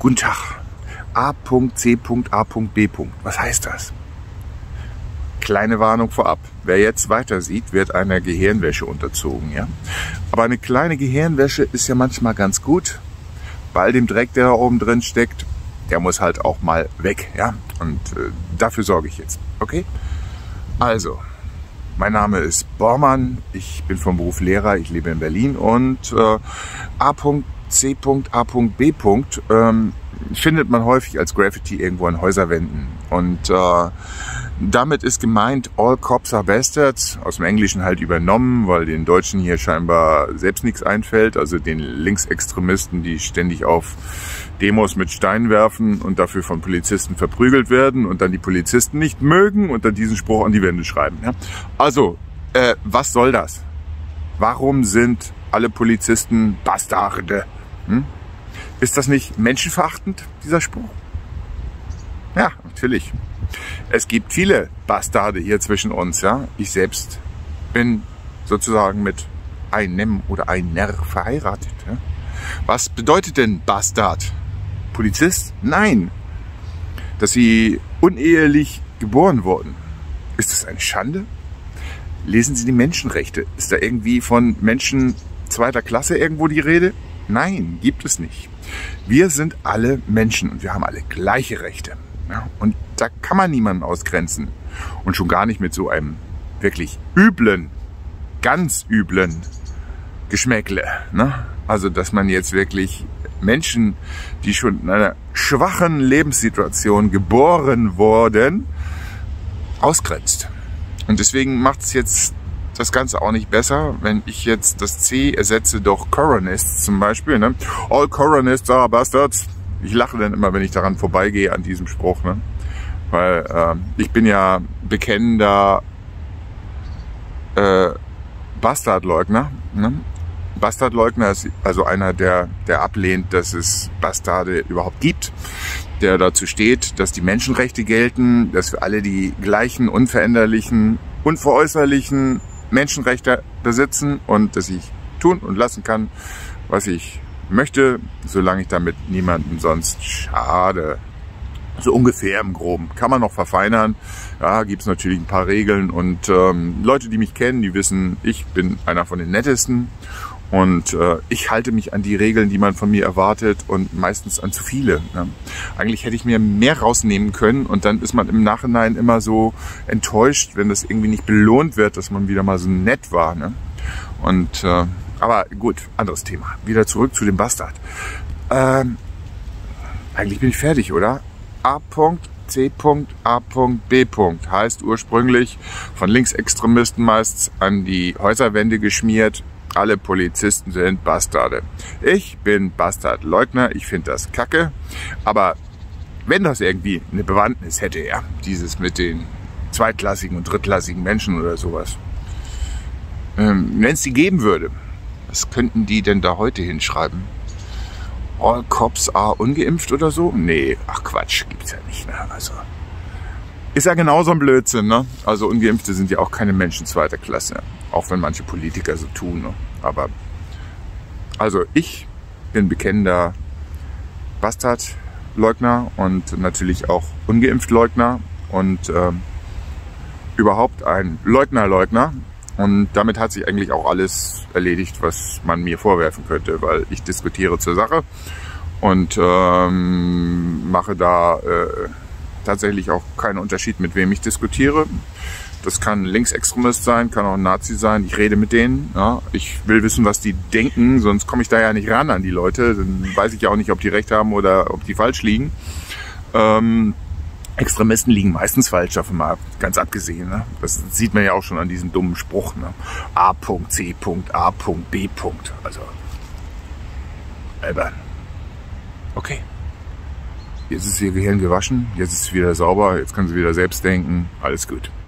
Guten Tag. A.C.A.B. Was heißt das? Kleine Warnung vorab. Wer jetzt weiter sieht, wird einer Gehirnwäsche unterzogen. Ja? Aber eine kleine Gehirnwäsche ist ja manchmal ganz gut. Bei all dem Dreck, der da oben drin steckt, der muss halt auch mal weg. Ja? Und dafür sorge ich jetzt. Okay? Also, mein Name ist Bormann. Ich bin vom Beruf Lehrer. Ich lebe in Berlin. Und A.C.A.B. Findet man häufig als Graffiti irgendwo an Häuserwänden. Und damit ist gemeint, all cops are bastards, aus dem Englischen halt übernommen, weil den Deutschen hier scheinbar selbst nichts einfällt, also den Linksextremisten, die ständig auf Demos mit Steinen werfen und dafür von Polizisten verprügelt werden und dann die Polizisten nicht mögen und dann diesen Spruch an die Wände schreiben. Ja? Also, was soll das? Warum sind alle Polizisten Bastarde? Ist das nicht menschenverachtend, dieser Spruch? Ja, natürlich. Es gibt viele Bastarde hier zwischen uns. Ja? Ich selbst bin sozusagen mit einem oder einer verheiratet. Ja? Was bedeutet denn Bastard? Polizist? Nein. Dass sie unehelich geboren wurden. Ist das eine Schande? Lesen Sie die Menschenrechte. Ist da irgendwie von Menschen zweiter Klasse irgendwo die Rede? Nein, gibt es nicht. Wir sind alle Menschen und wir haben alle gleiche Rechte. Ja, und da kann man niemanden ausgrenzen. Und schon gar nicht mit so einem wirklich üblen, ganz üblen Geschmäckle. Ne? Also, dass man jetzt wirklich Menschen, die schon in einer schwachen Lebenssituation geboren wurden, ausgrenzt. Und deswegen macht es jetzt das Ganze auch nicht besser, wenn ich jetzt das C ersetze durch Coronists zum Beispiel. Ne? All Coronists are bastards. Ich lache dann immer, wenn ich daran vorbeigehe, an diesem Spruch. Ne? Weil ich bin ja bekennender Bastardleugner. Ne? Bastardleugner ist also einer, der ablehnt, dass es Bastarde überhaupt gibt. Der dazu steht, dass die Menschenrechte gelten, dass wir alle die gleichen, unveränderlichen, unveräußerlichen Menschenrechte besitzen und dass ich tun und lassen kann, was ich möchte, solange ich damit niemanden sonst schade. So ungefähr im Groben. Kann man noch verfeinern. Ja, gibt es natürlich ein paar Regeln und Leute, die mich kennen, die wissen, ich bin einer von den nettesten und ich halte mich an die Regeln, die man von mir erwartet und meistens an zu viele. Ne? Eigentlich hätte ich mir mehr rausnehmen können und dann ist man im Nachhinein immer so enttäuscht, wenn das irgendwie nicht belohnt wird, dass man wieder mal so nett war. Ne? Und aber gut, anderes Thema. Wieder zurück zu dem Bastard. Eigentlich bin ich fertig, oder? A.C.A.B. heißt ursprünglich von Linksextremisten meist an die Häuserwände geschmiert. Alle Polizisten sind Bastarde. Ich bin Bastardleugner, ich finde das kacke. Aber wenn das irgendwie eine Bewandtnis hätte, ja, dieses mit den zweitklassigen und drittklassigen Menschen oder sowas, wenn es die geben würde, was könnten die denn da heute hinschreiben? All cops are ungeimpft oder so? Nee, ach Quatsch, gibt's ja nicht mehr. Also ist ja genauso ein Blödsinn, ne? Also Ungeimpfte sind ja auch keine Menschen zweiter Klasse, auch wenn manche Politiker so tun. Ne? Aber also ich bin bekennender Bastardleugner und natürlich auch Ungeimpftleugner und überhaupt ein Leugner. Und damit hat sich eigentlich auch alles erledigt, was man mir vorwerfen könnte, weil ich diskutiere zur Sache und mache da tatsächlich auch keinen Unterschied, mit wem ich diskutiere. Das kann ein Linksextremist sein, kann auch ein Nazi sein. Ich rede mit denen. Ja. Ich will wissen, was die denken, sonst komme ich da ja nicht ran an die Leute. Dann weiß ich ja auch nicht, ob die recht haben oder ob die falsch liegen. Extremisten liegen meistens falsch, davon mal ganz abgesehen. Ne? Das sieht man ja auch schon an diesem dummen Spruch. Ne? A.C.A.B. Also, albern. Okay. Jetzt ist ihr Gehirn gewaschen, jetzt ist es wieder sauber, jetzt können sie wieder selbst denken. Alles gut.